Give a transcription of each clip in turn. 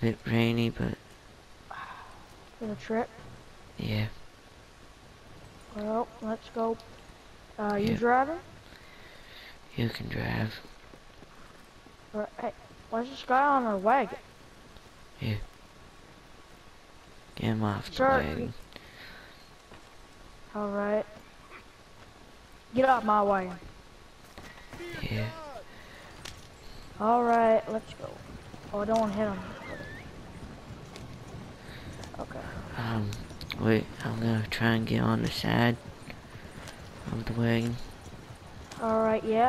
bit rainy, but For the trip. yeah, Well, let's go. You yeah, driving? you can drive. Or, hey, why's this guy on our wagon? Yeah, get him off the Sir, wagon. alright. Get off my wagon. Yeah, Alright, let's go. Oh, I don't want to hit him. Okay. wait, I'm gonna try and get on the side of the wagon. Alright, yeah.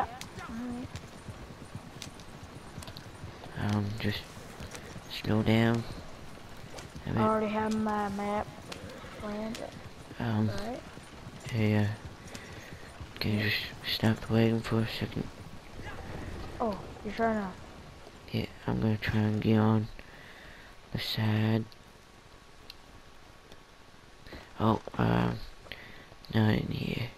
Just slow down a I bit. already have my map planned. Right? Hey, can you Yeah. just stop the wagon for a second? Oh, you're trying to... Yeah, I'm gonna try and get on the side. Oh, not in here.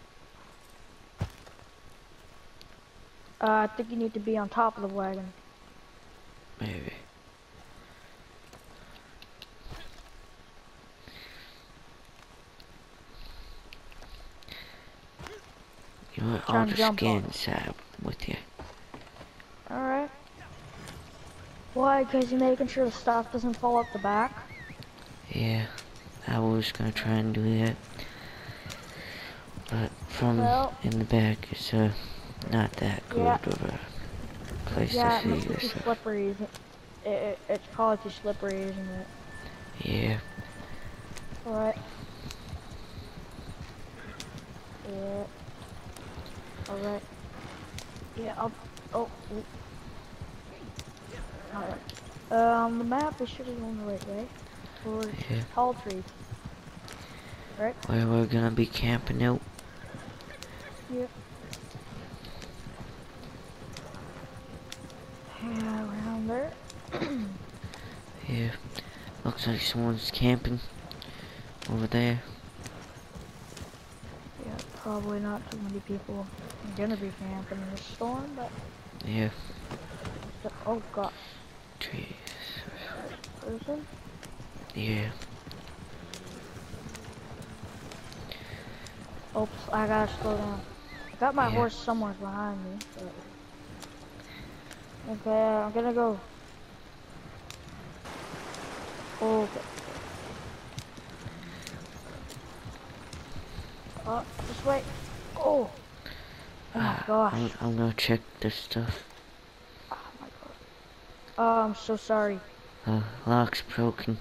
I think you need to be on top of the wagon. Maybe. You know what, I'll Trying to just jump get on. inside with you. Alright. Why? Because you're making sure the stuff doesn't fall up the back? Yeah, I was gonna try and do that. But from Well, in the back, it's, not that good yeah. of a place to Yeah, it see must be this too stuff. slippery. It's probably too slippery, isn't it? Yeah, Alright. Yeah. Alright. Yeah, oh. Alright. The map is should be going the right way. Towards yeah. tall trees. Right? Where we're gonna be camping out. Yeah. Yeah, around there. Yeah, looks like someone's camping over there. Yeah, probably not too many people are gonna be camping in the storm, but... Yeah, Oh god. trees. Person? Yeah, Oops, I gotta slow down. I got my yeah. horse somewhere behind me, but... Okay, I'm gonna go. Okay. Just wait. Oh! Oh my gosh. I'm gonna check this stuff. Oh my god. Oh, I'm so sorry. The lock's broken.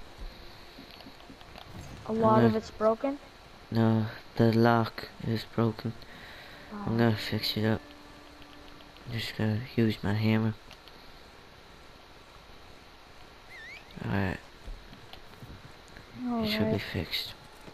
A I'm lot gonna, of it's broken? no, the lock is broken. I'm Oh. gonna fix it up. I'm just gonna use my hammer. Alright, it should be Alright. fixed.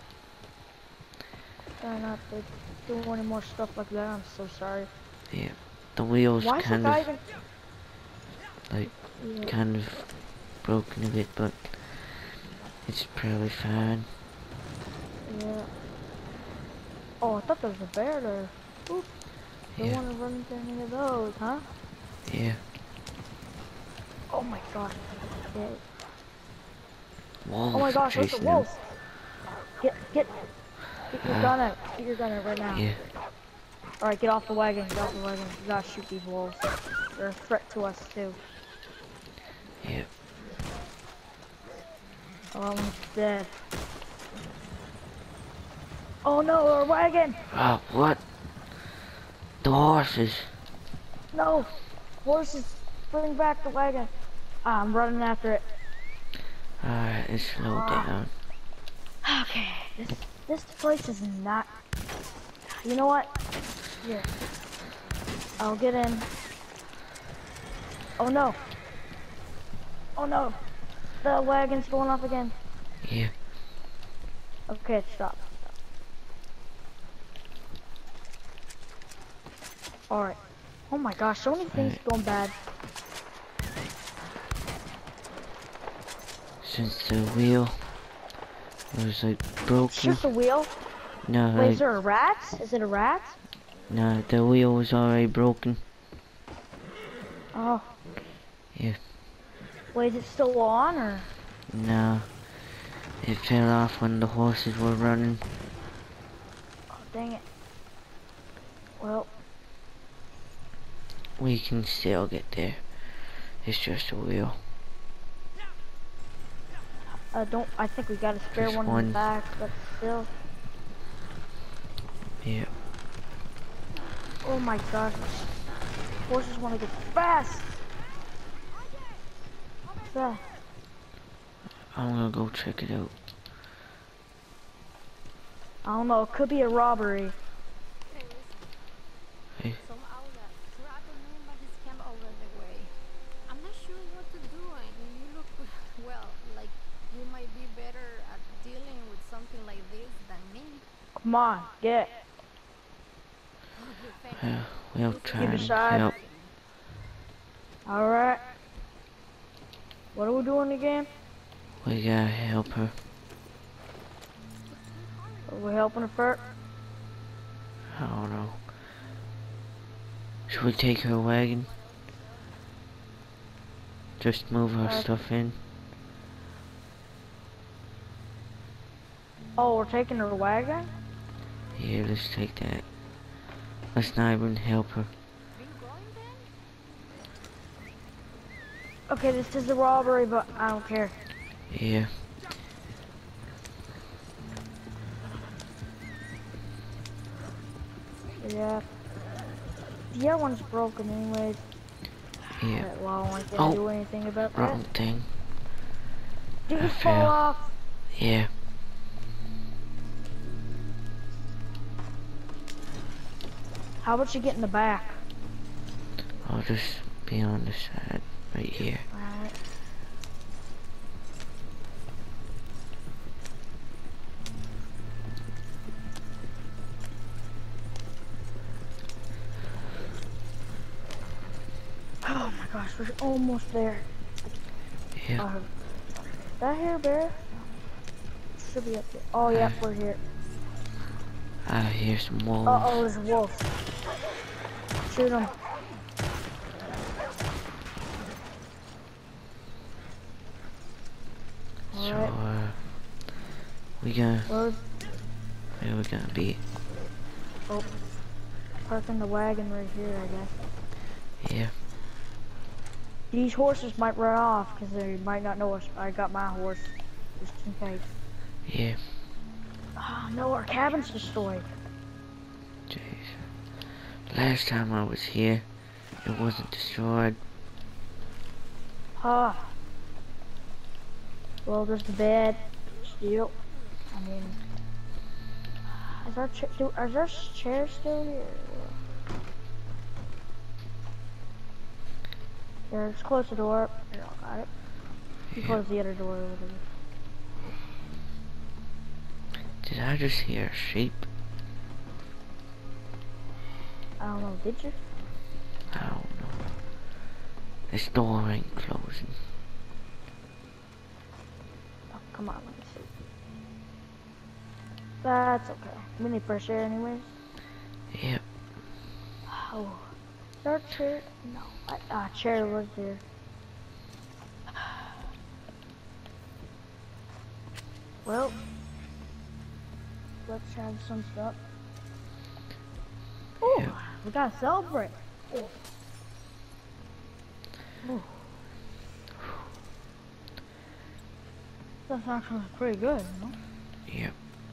Try not to do any more stuff like that. I'm so sorry. Yeah, the wheel's Why is that kind of, guy even... like, Yeah. kind of broken a bit, but it's probably fine. Yeah. Oh, I thought there was a bear there. Oops. Don't Yeah, want to run into any of those, huh? yeah. Oh my gosh. Yeah. Oh my Wolves gosh, there's a chasing them. wolf. Get your gun out. Get your gun out right now. Yeah, Alright, get off the wagon. Get off the wagon. We gotta shoot these wolves. They're a threat to us too. yeah. Oh, one's dead. Oh no, our wagon! Oh, what? The horses. No! Horses, bring back the wagon. Ah, I'm running after it. Alright, let's slow down. Okay, this place is not... You know what? Here. I'll get in. Oh no! Oh no! The wagon's going off again. Yeah, Okay, stop. Alright. Oh my gosh, so many things alright. going bad. Since the wheel was like broken. Shoot the wheel. No, Wait, is there a rat? Is it a rat? no, the wheel was already broken. Oh. Yeah, Wait, is it still on or? No, it fell off when the horses were running. Oh, dang it. Well, We can still get there. It's just a wheel. I think we got a spare Just one in the one. back, but still. Yeah. Oh my gosh. Horses want to go fast. What's that? I'm gonna go check it out. I don't know. It could be a robbery. Hey, listen. Hey. Some outlet trapped a man by his camp over the way. I'm not sure what to do, and you look, well, like you might be better at dealing with something like this than me. Come on, get. Okay, thank you. Well, we'll This is try Keep it and side. help. All right. What are we doing again? We gotta help her. Are we helping her first? I don't know. Should we take her wagon? Just move her stuff in. Oh, we're taking her wagon? Yeah, let's take that. Let's not even help her. Been going then? Okay, this is a robbery, but I don't care. Yeah. Yeah. The other one's broken anyways. Yeah. Alright, well, I can't Oh, do anything about that. wrong thing. Did I you fall fell. off? Yeah. How about you get in the back? I'll just be on the side right here. Alright. Oh my gosh, we're almost there. Yeah. That here, bear? Should be up here. Oh, yeah, we're here. I hear some wolves. Uh-oh, there's a wolf. Shoot him. So, Alright. we gonna, Where's... where we gonna be? Oh. Parking the wagon right here, I guess. Yeah. These horses might run off because they might not know I got my horse. Just in case. Yeah. Oh no, our cabin's destroyed. Jeez. Last time I was here, it wasn't destroyed. Huh. Well, there's the bed. Still. I mean, is our chair still here? Here, just close the door. Here, I got it. You Yeah. close the other door over there. Did I just hear a sheep? I don't know, did you? I don't know. This door ain't closing. Oh, come on, let me see. That's okay. We need fresh air anyways. Yep. Oh. Is there a chair? No. Chair was there. Well, let's have some stuff. Ooh, Yep. we gotta celebrate. Ooh. Ooh. That's actually pretty good, you know? Yep.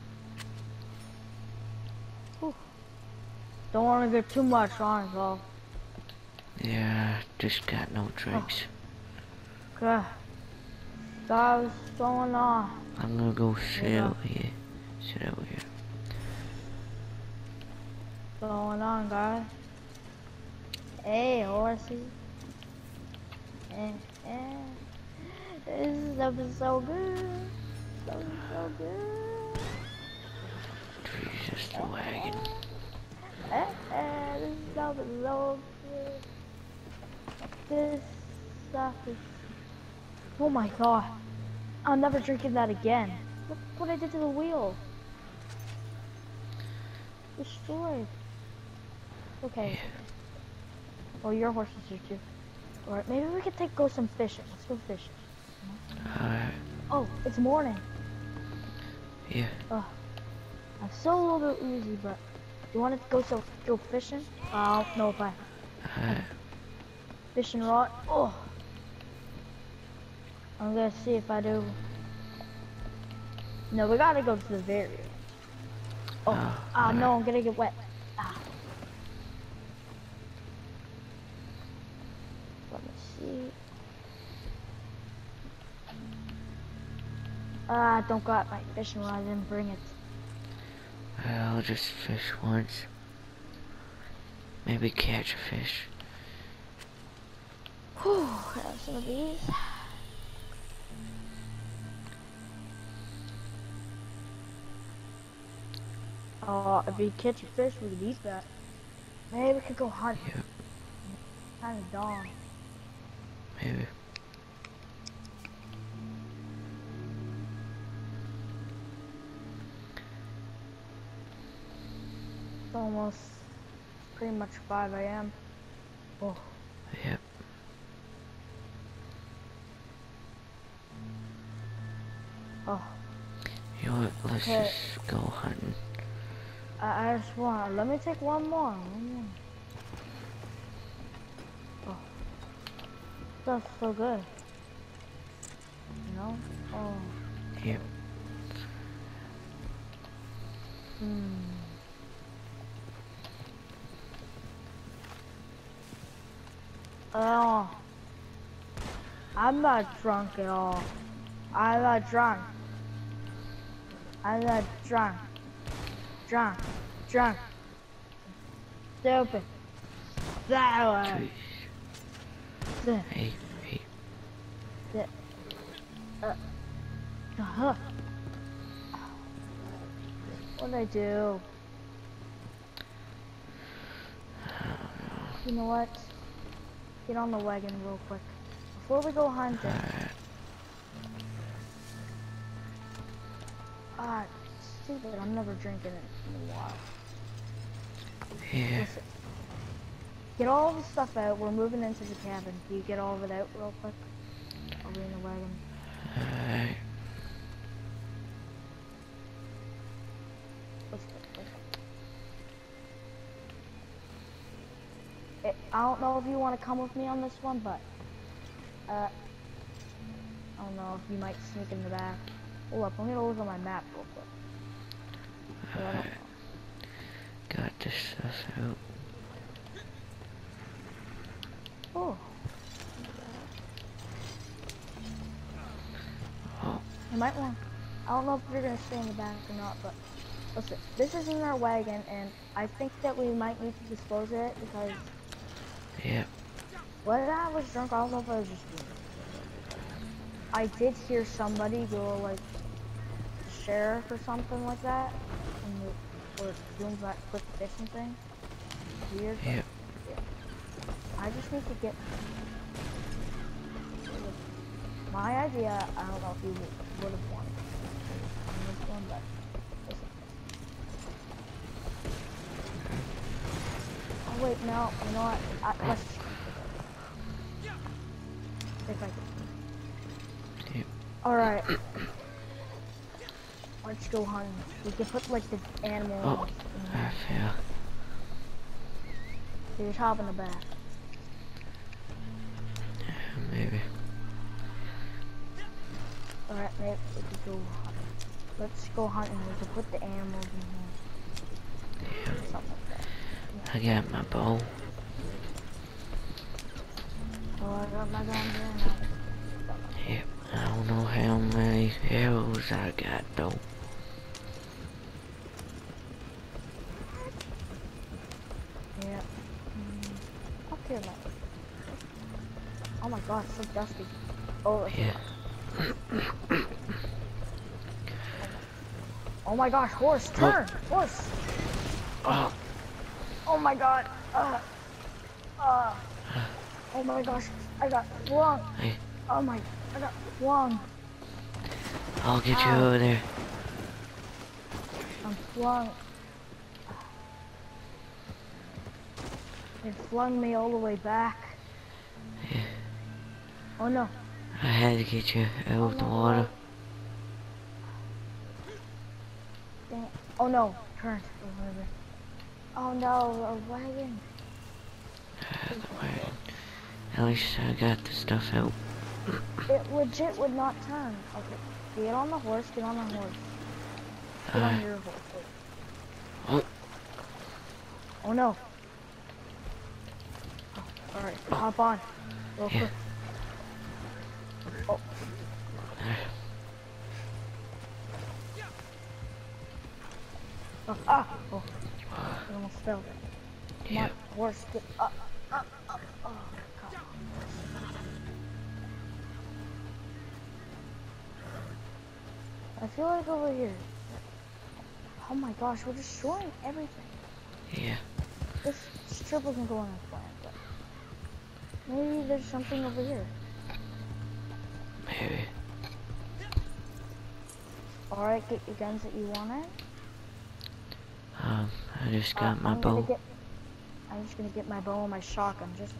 Ooh. Don't want to get too much on it, though. Yeah, just got no drinks. Okay. Guys, what's going on? I'm gonna go sit out here. Sit out here. What's going on, guys? Hey, horsey. This stuff is so good. So good. Jesus, the wagon. This stuff is so good. This stuff is... Oh my god. I'm never drinking that again. Look what I did to the wheel. Destroyed. Okay. Well, your horse is here too. Alright, maybe we could go some fishing. Let's go fishing. Alright. It's morning. Yeah. Ugh. I'm still a little bit woozy, but you want to go fishing? I don't know if I have a fishing rod. Oh, I'm gonna see if I do. No, we gotta go to the very end. Oh, no, I'm gonna get wet. Ah. Let me see. Don't got my fishing rod. I didn't bring it. I'll just fish once. Maybe catch a fish. Whew, have some of these. Oh, if we catch a fish, we could eat that. Maybe we could go hunt. Yep. Kind of dawn. Maybe. It's almost pretty much 5 a.m. Oh. Yep. Oh. You know what? Let's Okay. just go hunting. I just want. Let me take one more. Oh. That's so good. You know? Oh. Yep. Oh. I'm not drunk at all. I'm not drunk. I'm not drunk. Drunk. Drunk. Stupid. That way. Jeez. Hey. What'd I do? You know what? Get on the wagon real quick. Before we go hunting. Stupid. I'm never drinking it in a while. Yeah. Listen. Get all the stuff out. We're moving into the cabin. Can you get all of it out real quick? I'll be in the wagon. Alright. I don't know if you want to come with me on this one, but I don't know if you might sneak in the back. Hold up, I'm gonna look at my map real quick. I don't know. Got this stuff out. Oh. Oh. You might want. I don't know if you're gonna stay in the back or not, but listen, this is in our wagon, and I think that we might need to dispose of it because. Yep. When I was drunk, I don't know if I was just. I did hear somebody go like sheriff or something like that, and we're doing that quick fishing thing. Weird. Yep. Yeah. I just need to get. My idea. I don't know if you would have wanted on this one, but listen. Oh wait, no. You know what? Let's. If I can. Yep. All right. Let's go hunting. We can put like the animal. Oh. I fell. So just hop in the back. Maybe. Alright, maybe we could go hunting. Let's go hunting. We can put the animals in here. Yep. Something like that. I got my bow. Oh, I got my gun here. Yep. I don't know how many arrows I got though. Yeah. Up here, man. Oh my god, it's so dusty. Oh, Yeah. oh my gosh, horse, turn! Horse! Oh. Oh my god. Oh my gosh, I got flung. Hey. Oh my, I got flung. I'll get you over there. I'm flung. It flung me all the way back. Yeah. Oh no. I had to get you out of the water. Oh no, turn. Or whatever. Oh no, a wagon. Wait, at least I got the stuff out. It legit would not turn. Okay, get on the horse, get on the horse. Get on Alright. your horse. Wait. Oh, Oh no. Alright, hop on. Real yeah. quick. Oh, oh, I almost fell. Come on, Yep. horse, get up, up, up. Oh, come on. I feel like over here. Oh my gosh, we're destroying everything. Yeah. This trip wasn't going as planned, but maybe there's something over here. Maybe. Alright, get your guns that you wanted. I just got my I'm gonna bow. get. I'm just gonna get my bow and my shotgun. Just.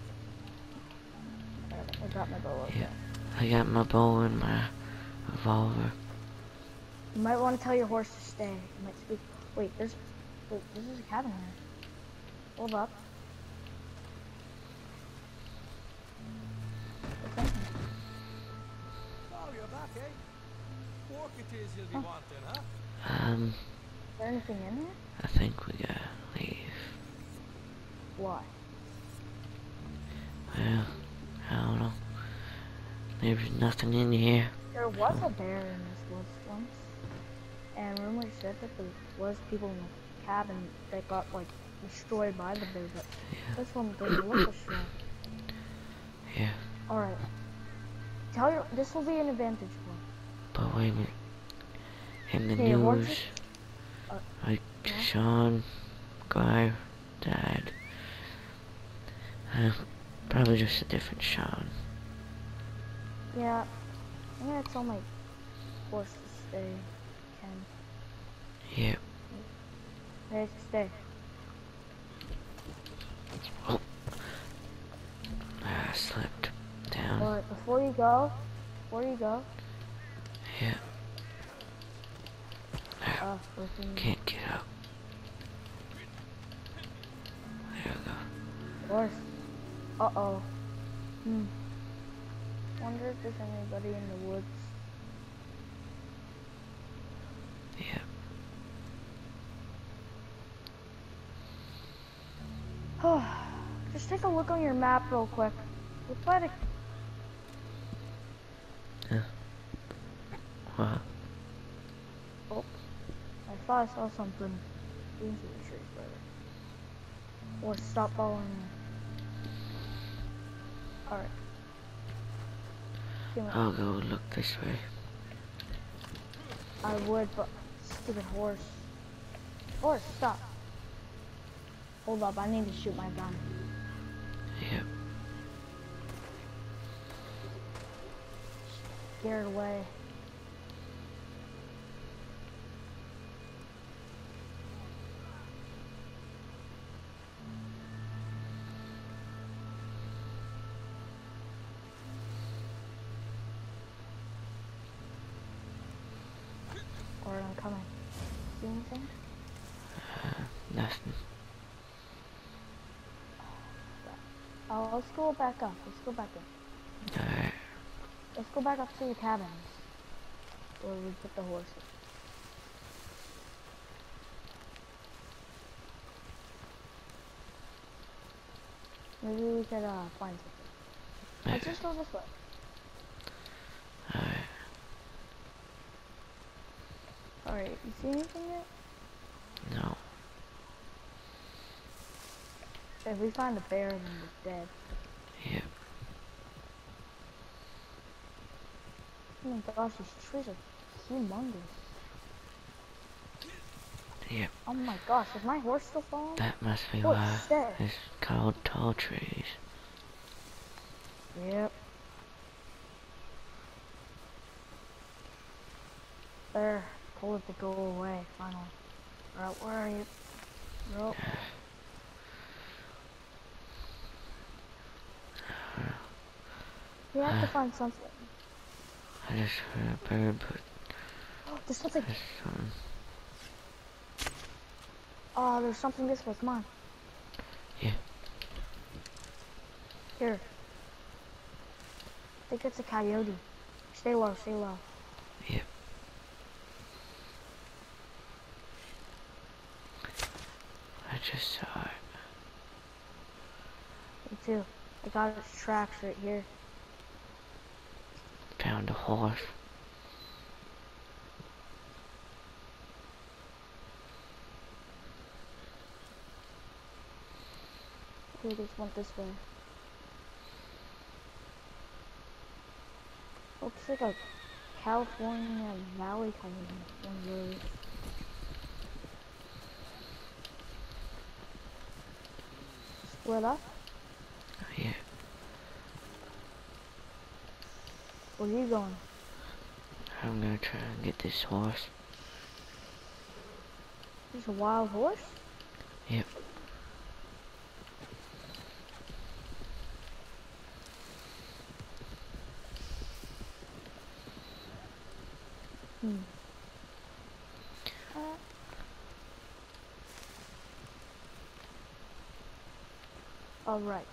I got my bow. Okay. Yeah. I got my bow and my revolver. You might want to tell your horse to stay. You might speak. Wait, there's. Wait, this is a cabin here. Hold up. What's in here? Oh, you're back, eh? Pork it is you'll be wanting, huh? Is there anything in here? I think we gotta leave. Why? Well, I don't know. There's nothing in here. There was a bear in this woods once, and rumors said that there was people in the cabin that got like destroyed by the bear, but this one didn't look destroyed. Yeah. All right. Tell your. This will be an advantage point. But wait a minute. In the Okay, your horses. news, like Sean Guy died. Probably just a different Sean. Yeah. I'm gonna tell my horse to stay. Ken. Yep. Hey, stay. Oh. I slipped down. Alright, before you go, Yep. listen, Can't get up. There we go. horse. Uh-oh. Wonder if there's anybody in the woods. Yep. Just take a look on your map real quick. Look by the... What? Oh, I thought I saw something. Into the tree, but... Or stop following me. Alright. I'll go look this way. I would, but stupid horse. Horse, stop. Hold up, I need to shoot my gun. Yep. Scared away. Alright, I'm coming. See anything? Nothing. Oh, let's go back up. Let's go back in. Alright. Let's go back up to the cabins. Where we put the horses. Maybe we could find something. Let's just go this way. Alright. Alright, you see anything yet? No. If we find a bear, then we're dead. Yep. Oh my gosh, these trees are humongous. Yep. Oh my gosh, is my horse still falling? That must be Horse, why stay. it's called tall trees. Yep. There, told it to go away, finally. Alright, where are you? Nope. We have to find something. I just heard a bird, but There's something. there's something. Oh, there's something this way. Come on. Yeah. Here. I think it's a coyote. Stay low, stay low. Yep. I just saw it. Me too. I got its tracks right here. Found a horse. Okay, this went this way. Looks like a California Valley kind of one of those. Split up? Oh, yeah. Where are you going? I'm gonna try and get this horse. There's a wild horse? Yep. Hmm. Alright.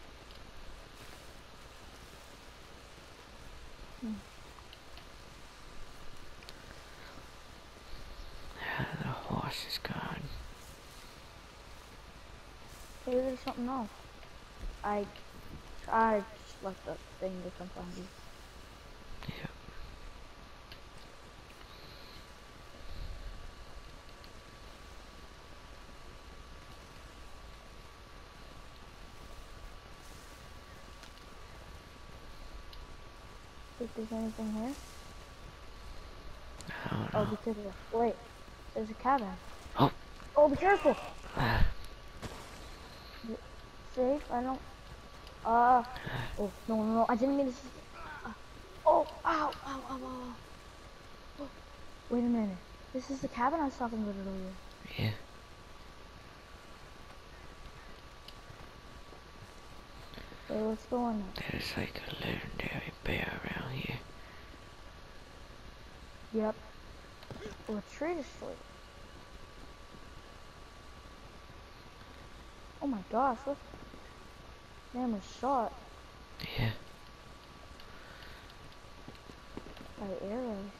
The horse is gone. Maybe there's something else. I just left the thing to come find you. Yep. Think there's anything here? I don't Oh, know. because of, wait, there's a cabin. Oh. Oh, be careful! Ah. Safe? I don't. Oh, no, I didn't mean to. Oh, ow, ow, ow, ow. Oh, wait a minute. This is the cabin I was talking about earlier. Yeah. Wait, what's going on? There's like a legendary bear around here. Yep. Oh, a tree destroyed. Oh my gosh, look. Man was shot Yeah. by arrows.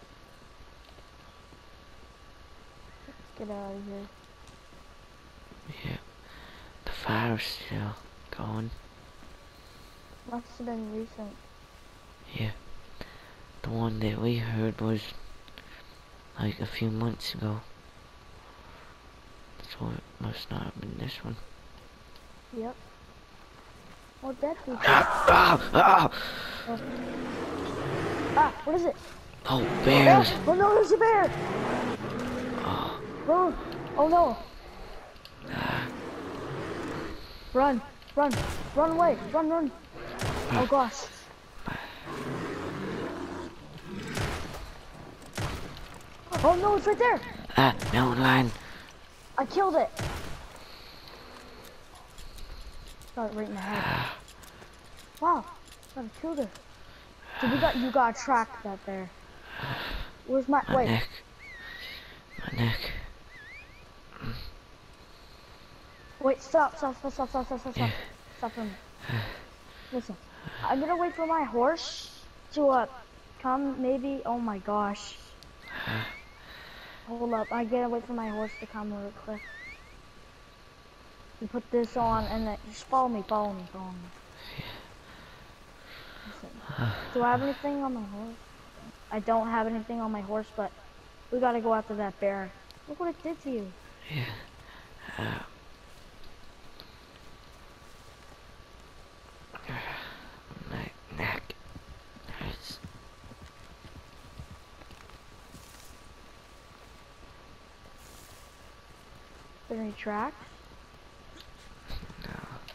Let's get out of here. Yeah. The fire's still going. Must have been recent. Yeah. The one that we heard was like a few months ago. So it must not have been this one. Yep. More dead people. Ah! Ah, what is it? Oh, bears! Oh no, there's a bear! Oh, Run! Oh no! Run! Run away! Run! Oh gosh! Oh no, it's right there! ah, mountain lion! I killed it! Got it right in the head. Wow, I killed it. So you got tracked that there. Where's my My wait? neck. My neck. Wait, stop for a minute. Listen, I'm gonna wait for my horse to come maybe. Oh my gosh. Hold up, I gotta wait for my horse to come real quick. You put this on and then just follow me. Listen, do I have anything on my horse? I don't have anything on my horse, but we gotta go after that bear. Look what it did to you. Yeah. My neck hurts. Is there any tracks? No.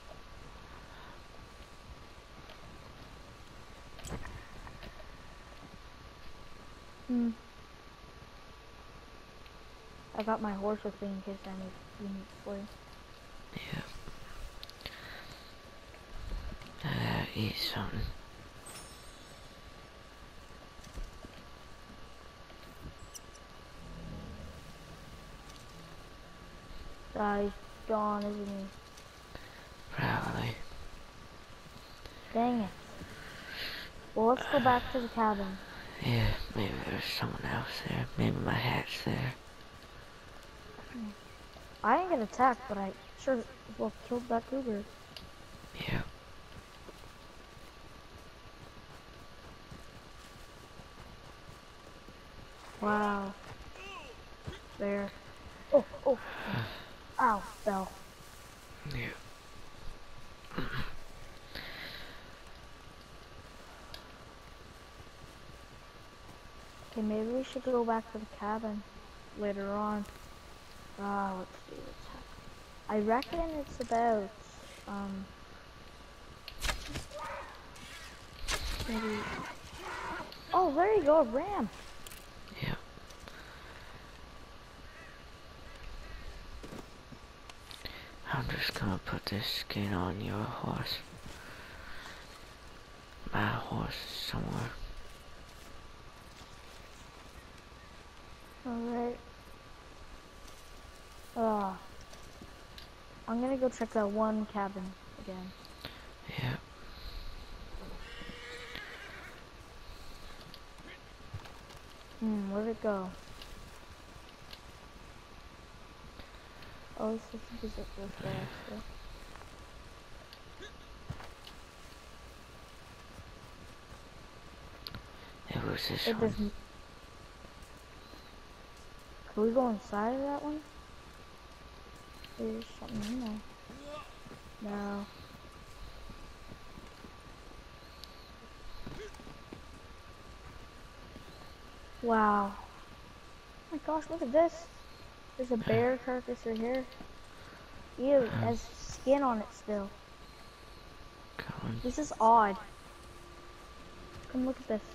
I got my horse with me in case I need for you. Yeah. Eat something. He's gone, isn't he? Probably. Dang it. Well, let's go back to the cabin. Yeah, maybe there's someone else there. Maybe my hat's there. I didn't get attacked, but I sure as well killed that cougar. Yeah. Wow. There. Oh, oh. Ow, fell. Yeah. Okay, maybe we should go back to the cabin later on. Let's see what's happening. I reckon it's about, maybe... Oh, there you go, a ram. Yeah. I'm just gonna put this skin on your horse. My horse is somewhere. Alright. I'm gonna go check that one cabin again. Yeah. Where'd it go? Oh, this is it this way, actually. It was this It one. doesn't. Can we go inside of that one? There's something in there. No. Wow. Oh my gosh, look at this. There's a bear carcass right here. Ew, it has skin on it still. Come on. This is odd. Come look at this.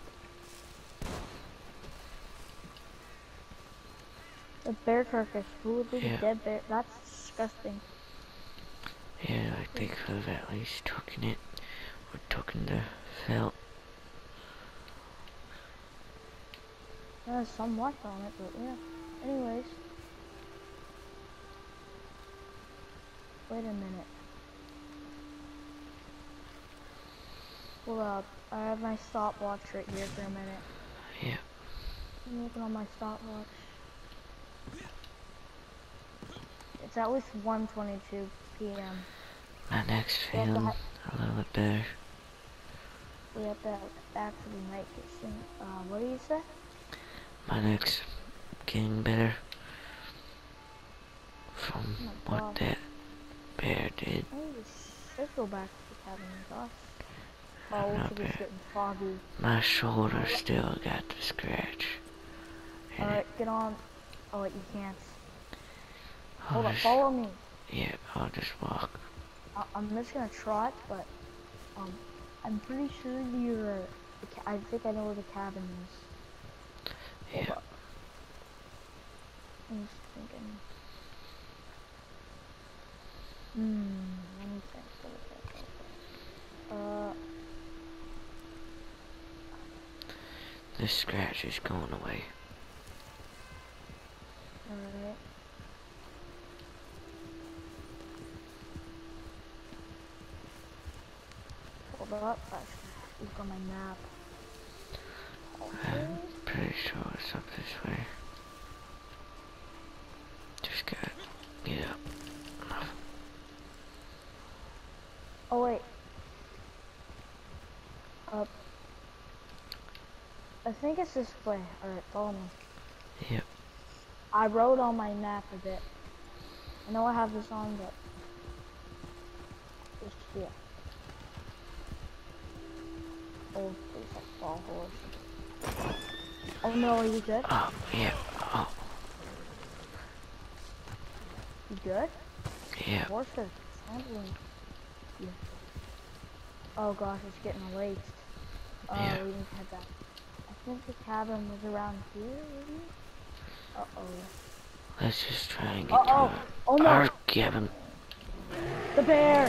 A bear carcass. Who would be the Yeah. dead bear? That's disgusting. Yeah, like they could have at least taken it. Or taken the felt. There's some left on it, but yeah. Anyways. Wait a minute. Hold up. I have my stopwatch right here for a minute. Yeah. I'm looking on my stopwatch. It's at least 1:22 p.m. My neck's We have to feeling ha- a little bit better. We have to actually make it soon. What do you say? My neck's getting better. From Oh my what gosh. that bear did. I need to go back to the cabin, gosh. Oh, Not it's bad. getting foggy. My shoulder still got the scratch. And Alright, get on. Oh wait, you can't. I'll Hold up, just- follow me. Yeah, I'll just walk. I'm just gonna trot, but I'm pretty sure you're. I think I know where the cabin is. Hold Yeah. up. I'm just thinking. Let me think. The scratch is going away. Alright. Hold up, I should look on my map. I'm pretty sure it's up this way. Just gotta get up. Oh wait. I think it's this way. Alright, follow me. Yep. I wrote on my map a bit. I know I have this on, but just yeah. Oh, please don't fall horse. Oh no, are you good? Oh, yeah. Oh, You good? yeah. Horse is handling. Yeah. Oh gosh, it's getting late. Yeah. We need to head back. I think the cabin was around here, maybe? Uh-oh. Let's just try and get Uh-oh. to Oh no! our cabin. The bear!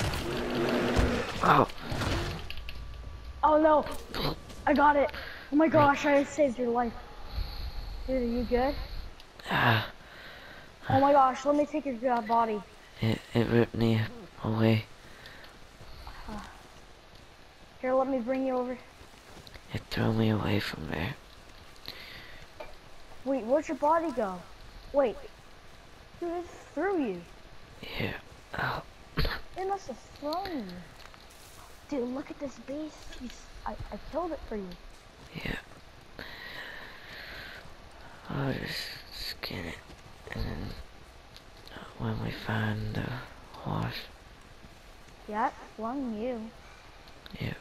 Oh, Oh no! I got it! Oh my gosh, I saved your life. Dude, are you good? Oh my gosh, let me take your body. It ripped me away. Here, let me bring you over. It threw me away from there. Wait, where'd your body go? Wait, dude, it threw you. Yeah. Oh, It must have thrown you. Dude, look at this beast. I killed it for you. yeah. I'll just skin it. And then when we find the horse, Yeah, it flung you. yeah.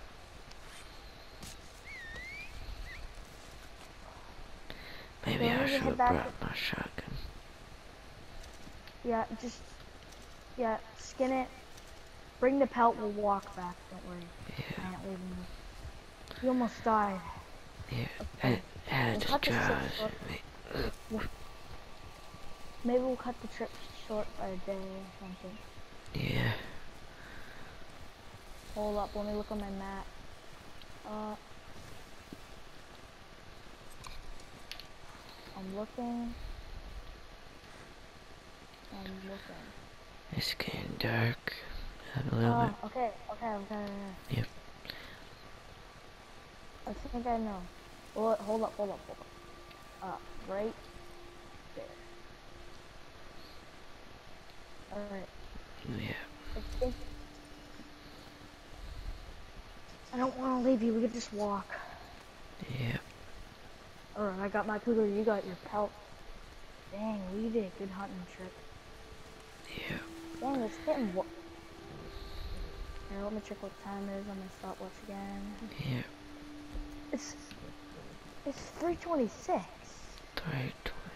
Maybe So we I need to should head have back. brought my shotgun. Yeah, yeah, skin it. Bring the pelt, we'll walk back, don't worry. Yeah, I ain't leaving you. You almost died. yeah. Okay. It had We'll the cut this trip jaws short. in me. Maybe we'll cut the trip short by a day or something. Yeah. Hold up, let me look on my map. I'm looking. It's getting dark a little bit. Okay. Yep. I think I know. Well, hold up. Right there. Alright. Yeah. I don't want to leave you, we could just walk. Yeah. Alright, I got my cougar, you got your pelt. Dang, we did a good hunting trip. Yeah. Dang, it's getting Here, let me check what time it is on my stopwatch again. Yeah. It's 3:26. 3:20.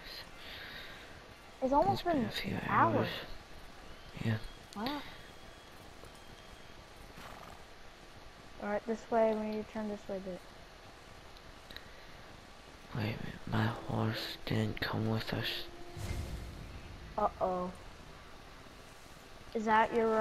It's almost It's been been a few an hours. hour. Yeah. Wow. Alright, this way, we need to turn this way a bit. Wait a minute, my horse didn't come with us. Uh-oh. Is that your,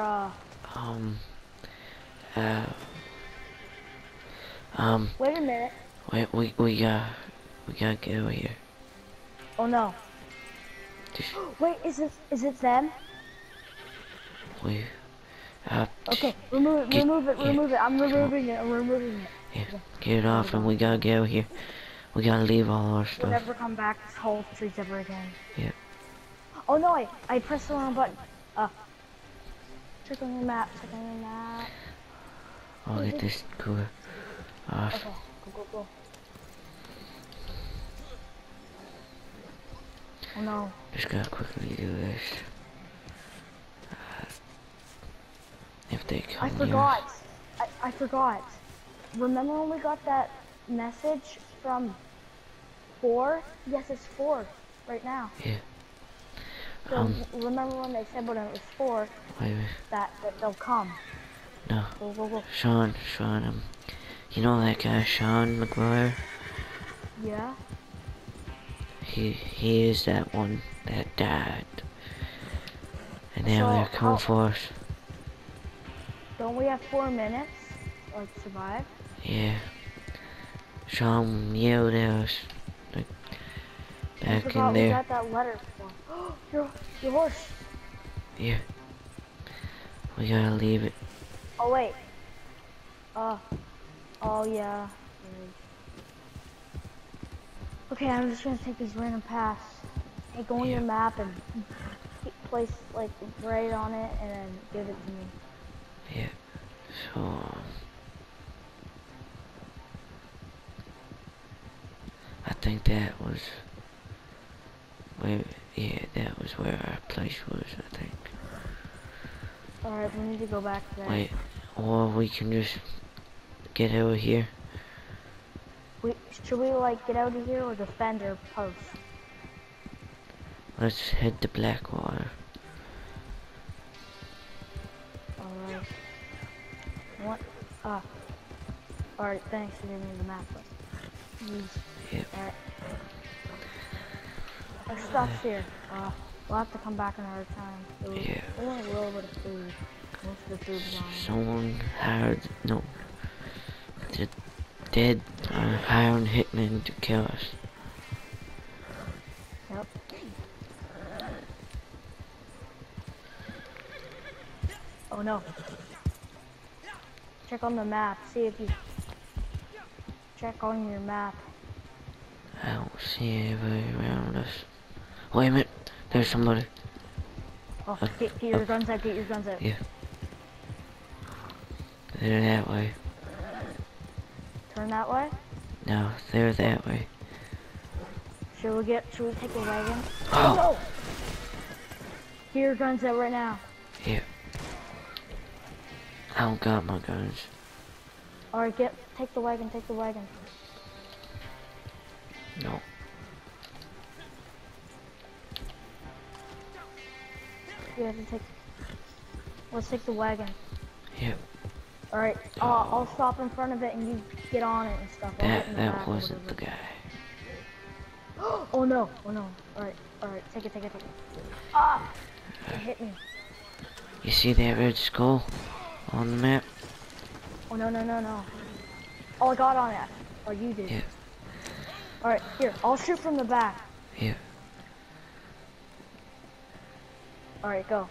Wait a minute. Wait, we gotta get over here. Oh no. Just, Wait, is it them? we, Okay, remove it. I'm removing it. Yeah, Okay. get it off and we gotta get over here. We gotta leave all our We'll stuff. never come back to Whole Streets ever again. Yeah. Oh no, I pressed the wrong button. Check on your map. I'll get this cooler off. Okay, go. Oh no. Just gotta quickly do this. If they come I forgot. I forgot. Remember when we got that message from 4? Yes, it's 4 right now. Yeah. So remember when they said when it was 4 Wait a minute. that they'll come. No. Go. Sean, you know that guy, Sean McGuire? Yeah. He is that one that died. And now So, they're coming for us. Don't we have 4 minutes? Like, survive? Yeah. Sean yelled at us. Like, I back forgot in we there. got that letter for. Your horse. Yeah. We gotta leave it. Oh wait. Oh yeah. Okay, I'm just gonna take these random paths. Hey, go on your map and place like right on it, and then give it to me. Yeah. So I think that was that was where our place was, I think. Alright, we need to go back there. Wait, or we can just get over here. Should we like get out of here or defend our post? Let's head to Blackwater. Alright. What? Alright, thanks for giving me the map. Yep. Alright. Our stuff's here. We'll have to come back another time. Yeah. We want a little bit of food. Most of the food's gone. Someone hired the dead hiring hitmen to kill us. Yep. no. Check on the map. See if you check on your map. I don't see anybody around us. Wait a minute. There's somebody. Oh, get your guns out. Get your guns out. Yeah. They're that way. Turn that way. No, they're that way. Should we take the wagon? Oh! No! Get your guns out right now. Yeah. I don't got my guns. Alright, take the wagon. No. You have to take. Let's take the wagon. Yep. Alright, I'll stop in front of it and you get on it and stuff. I'll get in the That back or wasn't the whatever. guy. Oh no. Alright, take it. Ah! It hit me. You see that red skull on the map? Oh no. Oh, I got on it. Oh, you did. Yeah. Alright, here, I'll shoot from the back. Yeah. Alright, go.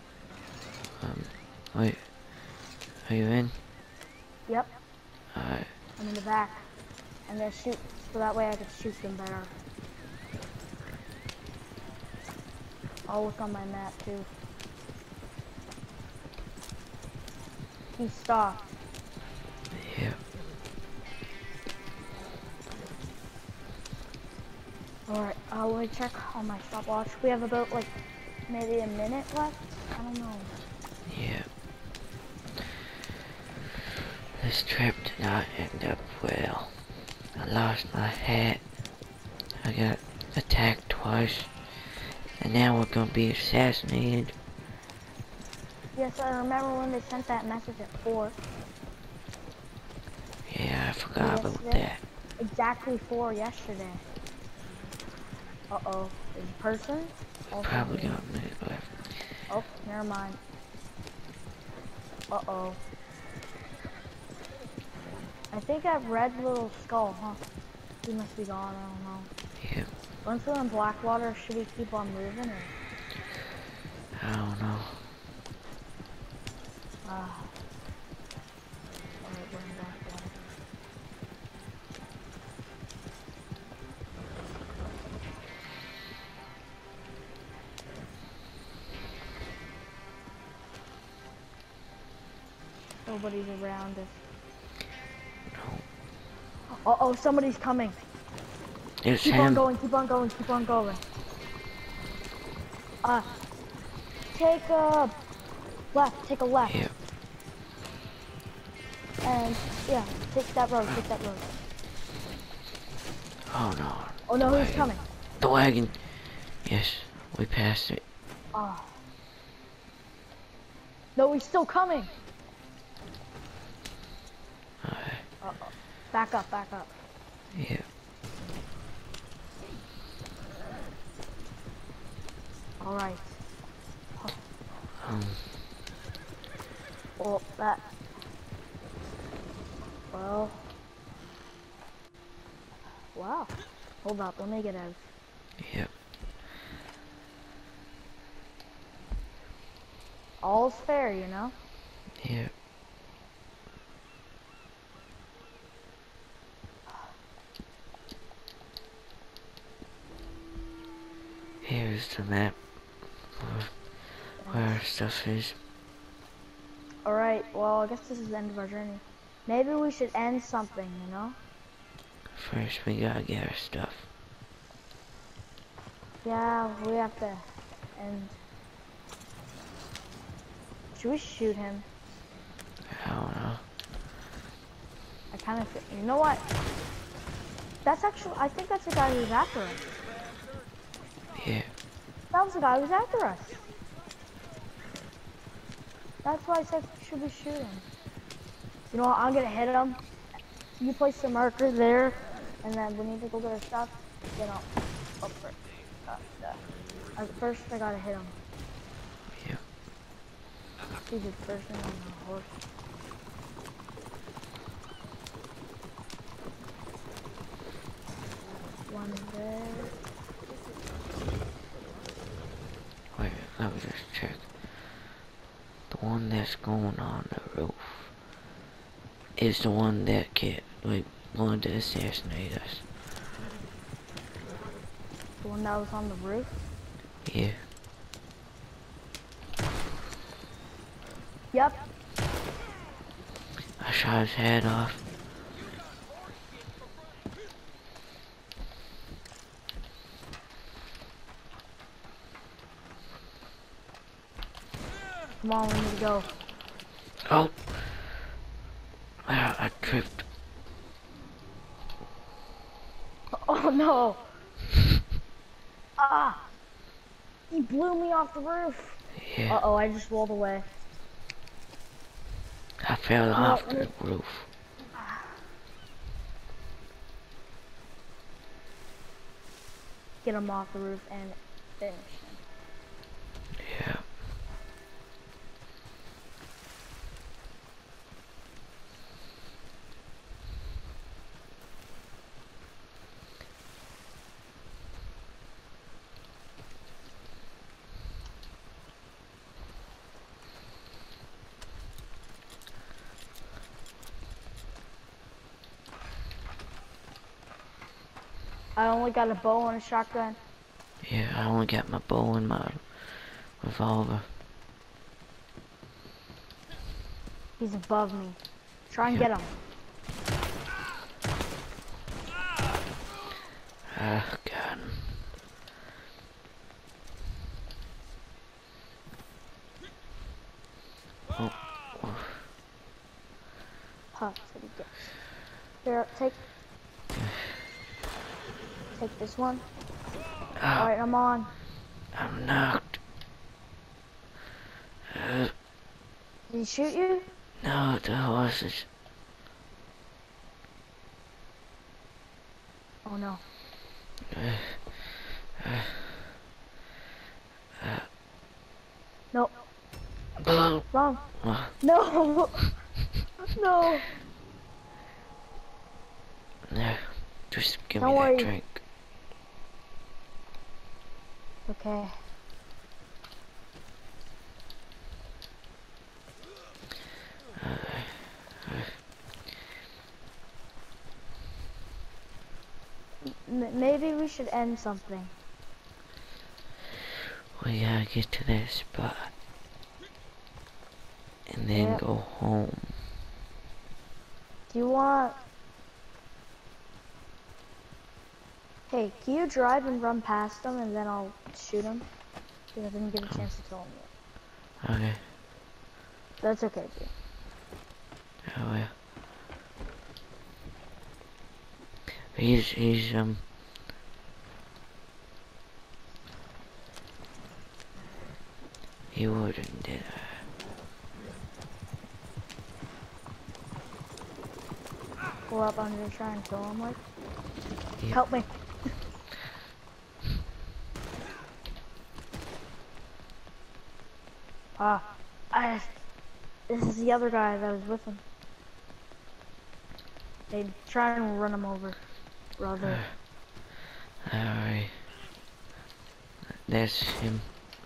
Wait. Are you in? Yep, Alright. I'm in the back. I'm gonna shoot, so that way I can shoot them better. I'll look on my map too. He stopped. Yeah. Alright, let me check on my stopwatch. We have about like maybe a minute left. I don't know. Yeah. This trip did not end up well. I lost my hat. I got attacked twice. And now we're gonna be assassinated. Yes, I remember when they sent that message at 4. Yeah, I forgot about Yesterday? that. Exactly 4 yesterday. Uh-oh. There's a person? Also Probably me. got a minute left. Oh, never mind. Uh-oh. I think I've read Little Skull, huh? He must be gone, I don't know. Yeah. Once we're in Blackwater, should we keep on moving or? I don't know. Alright, we're in Blackwater. Nobody's around us. Uh-oh, somebody's coming. It's Keep him. on going. Take a left, take a left. Yeah. And, yeah, take that road. Oh no. Oh no, The who's wagon. coming? The wagon. Yes, we passed it. Oh. No, he's still coming. Alright. Uh-oh. Back up. Yeah. Alright. Um. Well, Well. Wow. Hold up, let me get out. Yep. All's fair, you know? Yep. Here's the map where our stuff is. Alright, well, I guess this is the end of our journey. Maybe we should end something, you know? First, we gotta get our stuff. Yeah, we have to end. Should we shoot him? I don't know. I kind of, you know what? That's actually, I think that's the guy who's after us. Yeah. That was the guy who's after us. That's why I said, should we shoot him? You know what, I'm gonna hit him. You place the marker there, and then we need to go get our stuff. Then I'll go for it. First, I gotta hit him. Yeah. Stupid person on the horse. One there. Wait, let me just check. The one one that's going on the roof is the one that wanted to assassinate us. The one that was on the roof? Yeah. Yep. I shot his head off. Come on, we need to go. Oh! I tripped. Oh no! Ah! He blew me off the roof. Yeah. Uh-oh, I just rolled away. I fell off the roof. Get him off the roof and finish him. Yeah. I only got a bow and a shotgun. Yeah, I only got my bow and my revolver. He's above me. Try and Yeah. get him. Ah, got him. Oh, oh. Huh, that's what he gets. Here, take this one. Ah, Alright, I'm on. I'm knocked. Did he shoot you? No, the horses. Oh no. No. Blow. Wrong. Oh, No. No. no, just give Don't me worry. that drink. Okay. Maybe we should end something. We gotta get to that spot. And then Yep. go home. Do you want... Hey, can you drive and run past them and then I'll shoot him? Because I didn't get a chance to kill him yet. Okay, That's okay, dude. I will. He's he wouldn't, did Pull up, I'm gonna try and kill him, like. Yep. Help me. This is the other guy that was with him. They try and run him over, brother. Alright. That's him.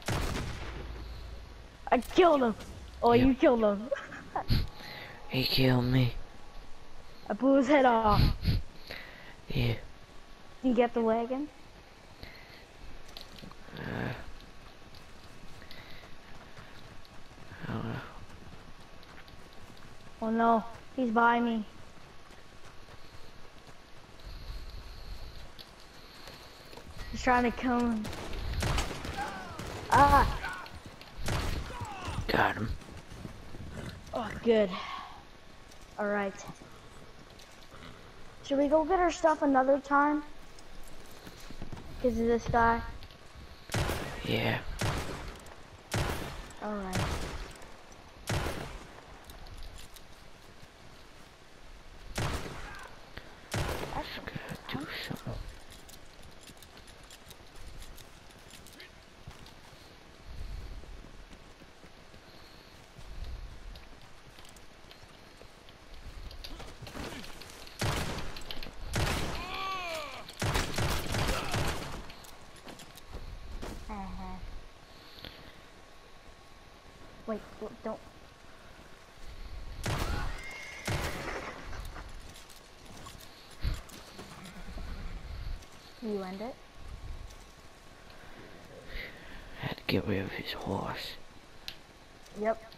I killed him. Oh, Yep. you killed him. He killed me. I blew his head off. Yeah. Did you get the wagon? I don't know. Oh no, he's by me. He's trying to kill him. Ah! Got him. Oh, good. Alright. Should we go get our stuff another time? Because of this guy? Yeah. Alright. Gotta do something. Wait, don't. You end it? Had to get rid of his horse. Yep.